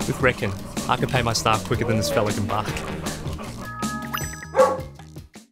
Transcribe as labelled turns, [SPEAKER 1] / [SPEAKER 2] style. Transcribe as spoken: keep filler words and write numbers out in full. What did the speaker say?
[SPEAKER 1] With Reckon, I can pay my staff quicker than this fella can bark.